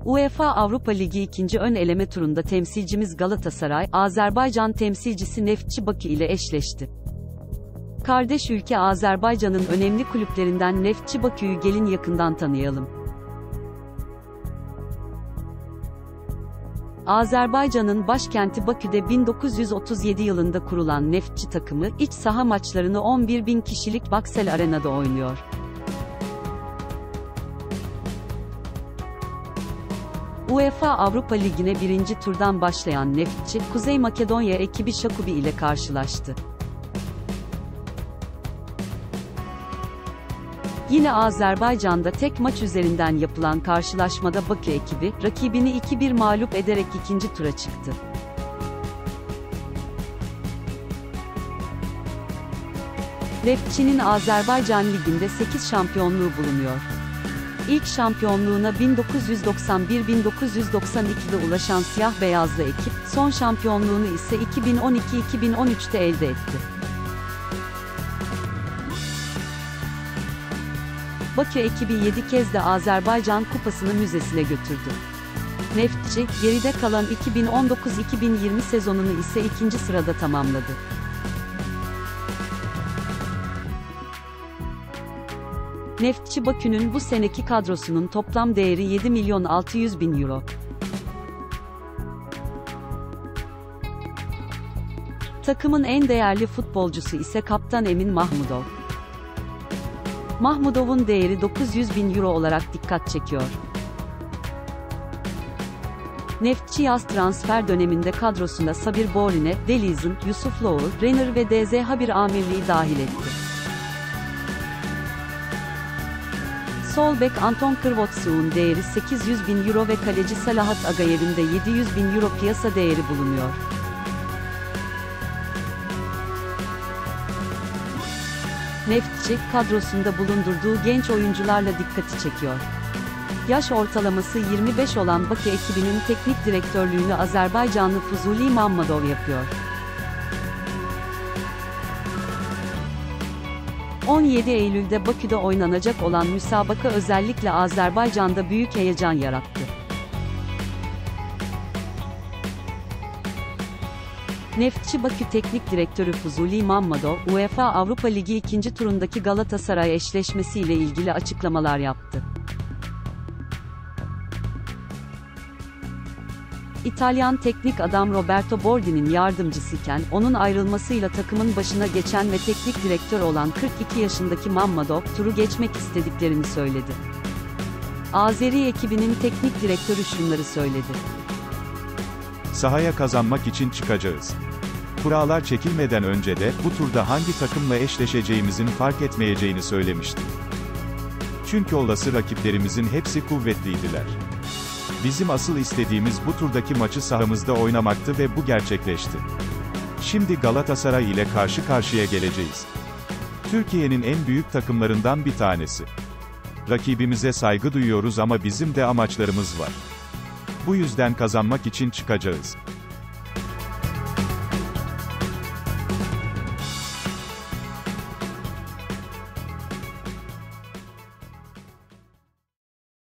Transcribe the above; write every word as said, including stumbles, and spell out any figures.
UEFA Avrupa Ligi ikinci ön eleme turunda temsilcimiz Galatasaray, Azerbaycan temsilcisi Neftçi Bakü ile eşleşti. Kardeş ülke Azerbaycan'ın önemli kulüplerinden Neftçi Bakü'yü gelin yakından tanıyalım. Azerbaycan'ın başkenti Bakü'de bin dokuz yüz otuz yedi yılında kurulan Neftçi takımı, iç saha maçlarını on bir bin kişilik Baksel Arena'da oynuyor. UEFA Avrupa Ligi'ne birinci turdan başlayan Neftçi, Kuzey Makedonya ekibi Şakubi ile karşılaştı. Yine Azerbaycan'da tek maç üzerinden yapılan karşılaşmada Bakü ekibi, rakibini iki bir mağlup ederek ikinci tura çıktı. Neftçi'nin Azerbaycan Ligi'nde sekiz şampiyonluğu bulunuyor. İlk şampiyonluğuna bin dokuz yüz doksan bir - bin dokuz yüz doksan iki'de ulaşan siyah beyazlı ekip, son şampiyonluğunu ise iki bin on iki - iki bin on üç'te elde etti. Bakü ekibi yedi kez de Azerbaycan Kupası'nı müzesine götürdü. Neftçi, geride kalan iki bin on dokuz - iki bin yirmi sezonunu ise ikinci sırada tamamladı. Neftçi Bakü'nün bu seneki kadrosunun toplam değeri yedi milyon altı yüz bin euro. Takımın en değerli futbolcusu ise kaptan Emin Mahmudov. Mahmudov'un değeri dokuz yüz bin euro olarak dikkat çekiyor. Neftçi yaz transfer döneminde kadrosuna Sabir Borine, Delizin, Yusuf Loğur, Renner ve D Z Habir Amirli'yi dahil etti. Sol bek Anton Krvotsu'nun değeri sekiz yüz bin euro ve kaleci Salahat Agayev'in de yedi yüz bin euro piyasa değeri bulunuyor. Neftçi, kadrosunda bulundurduğu genç oyuncularla dikkati çekiyor. Yaş ortalaması yirmi beş olan Bakü ekibinin teknik direktörlüğünü Azerbaycanlı Fuzuli Mammadov yapıyor. on yedi Eylül'de Bakü'de oynanacak olan müsabaka özellikle Azerbaycan'da büyük heyecan yarattı. Neftçi Bakü Teknik Direktörü Fuzuli Mammadov, UEFA Avrupa Ligi ikinci turundaki Galatasaray eşleşmesi ile ilgili açıklamalar yaptı. İtalyan teknik adam Roberto Bordi'nin yardımcısıyken, onun ayrılmasıyla takımın başına geçen ve teknik direktör olan kırk iki yaşındaki Mammadov, turu geçmek istediklerini söyledi. Azeri ekibinin teknik direktörü şunları söyledi. Sahaya kazanmak için çıkacağız. Kurallar çekilmeden önce de, bu turda hangi takımla eşleşeceğimizin fark etmeyeceğini söylemiştim. Çünkü olası rakiplerimizin hepsi kuvvetliydiler. Bizim asıl istediğimiz bu turdaki maçı sahamızda oynamaktı ve bu gerçekleşti. Şimdi Galatasaray ile karşı karşıya geleceğiz. Türkiye'nin en büyük takımlarından bir tanesi. Rakibimize saygı duyuyoruz ama bizim de amaçlarımız var. Bu yüzden kazanmak için çıkacağız.